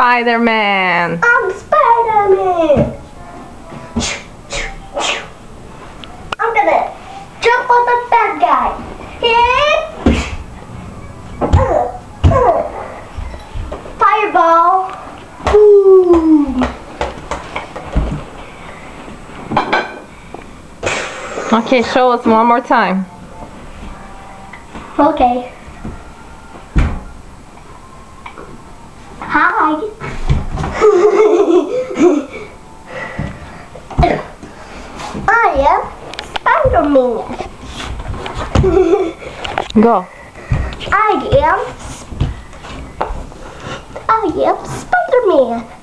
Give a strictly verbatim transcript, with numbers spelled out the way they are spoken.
Spiderman. I'm Spiderman. I'm gonna jump on the bad guy. Uh, uh. Fireball. Boom. Okay, show us one more time. Okay. Hi. I am Spiderman. Go. I am. I am Spiderman.